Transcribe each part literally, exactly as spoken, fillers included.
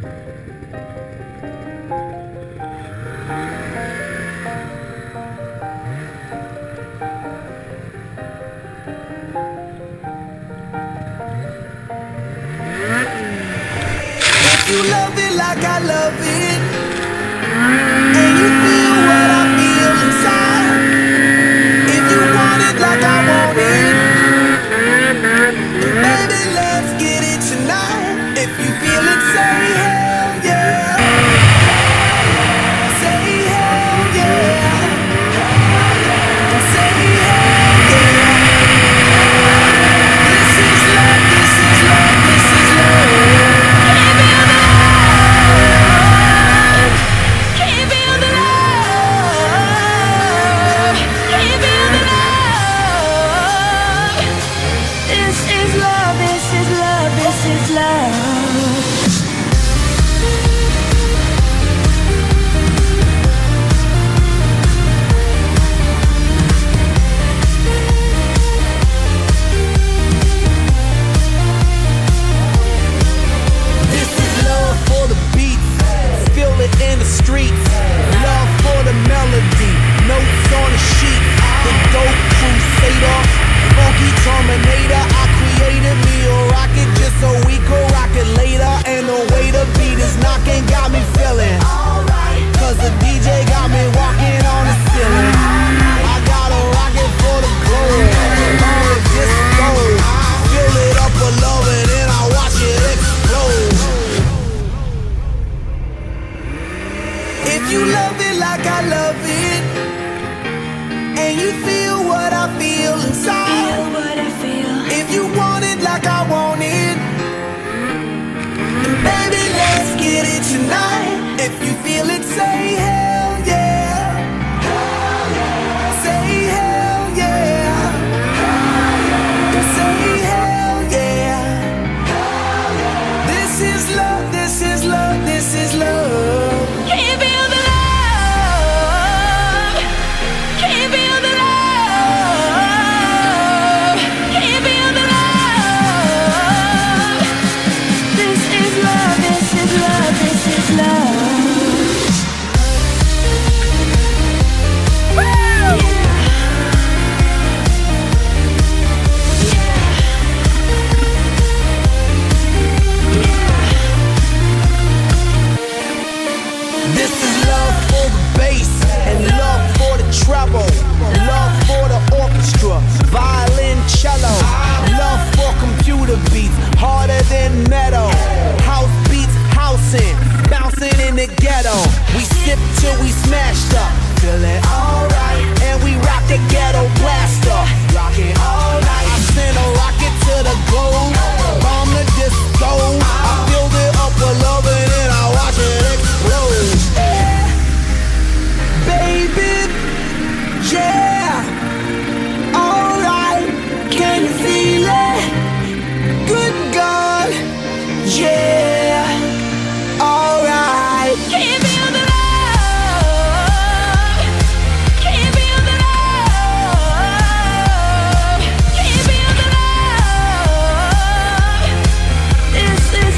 If you love it like I love it, and you feel what I feel inside, if you want it like I want it, then baby let's get it tonight. If you feel it, say hell yeah. Say hell yeah. Say hell yeah. This is love, this is love, this is love. In the streets, love for the melody, notes on the sheet, the dope crusader, funky terminator. I created me a rocket just so we could rock it later, and the way the beat is knocking got me feeling alright, cause the D J got me walking on the ceiling. I got a rocket for the globe, on the disco, fill it up with love and then I watch it explode. If you love it like I love it, and you feel what I feel inside, feel what I feel. If you want it like I want it, then baby let's get it tonight. If you feel it, say hell yeah. Hell yeah. Say hell yeah. Hell yeah. Say hell yeah. Hell yeah. This is love, this is love, this is love. Treble, love for the orchestra, violin, cello, love for computer beats, harder than metal, house beats, housing, bouncing in the ghetto. We sip till we smashed up, feeling alright, and we rock the ghetto blaster, rocking all night. I send a rocket to the globe, bomb the disco. I filled it up with love and then I watch it explode. Yeah, baby. Yeah, alright, can you feel it? Good God, yeah, alright. Can you feel the love? Can you feel the love? Can you feel the love? This is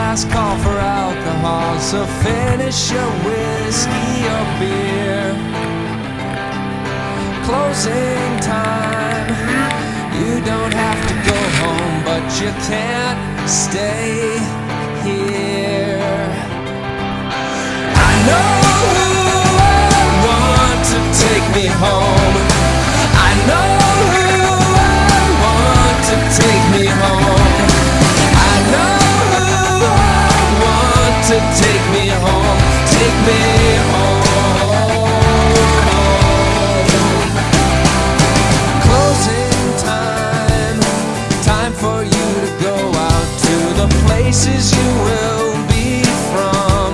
last call for alcohol, so finish your whiskey or beer. Closing time. You don't have to go home, but you can't stay here. I know who I want to take me home. I know who I want to take me home. I know who I want to take me home. Take me home. Closing time. Time for you to go out to the places you will be from.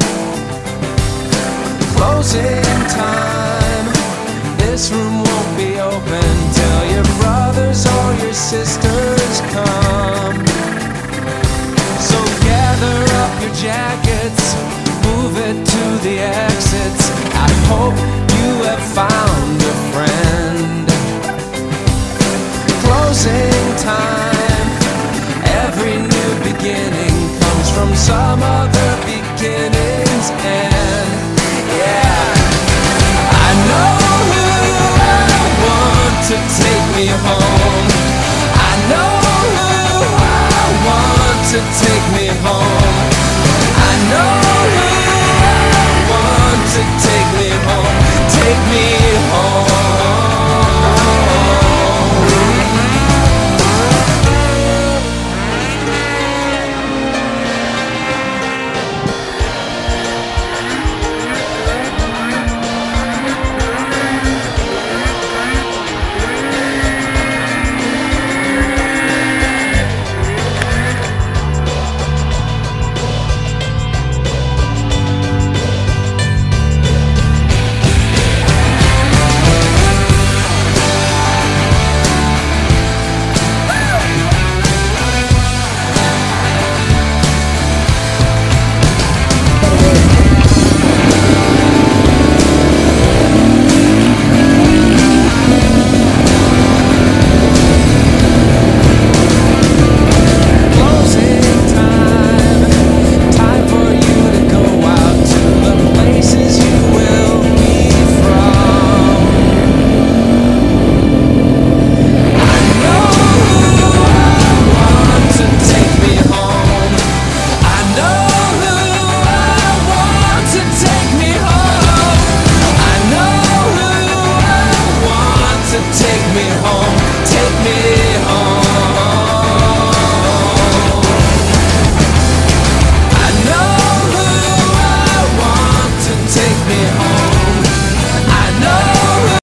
Closing time. This room won't be open till your brothers or your sisters come. So gather up your jackets, move it to the exits. I hope you have found a friend. Closing time. Every new beginning comes from some other beginning's end.